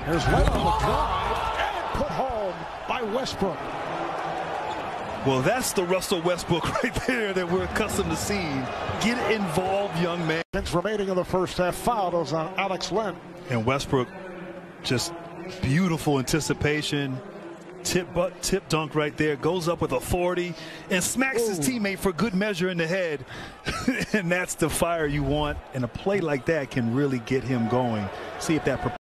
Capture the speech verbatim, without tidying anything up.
Here's Len on the drive, and put home by Westbrook. Well, that's the Russell Westbrook right there that we're accustomed to seeing. Get involved, young man. Minutes remaining in the first half. Fouls on Alex Len. And Westbrook, just beautiful anticipation. Tip butt, tip dunk right there. Goes up with authority and smacks Ooh. his teammate for good measure in the head. And that's the fire you want. And a play like that can really get him going. See if that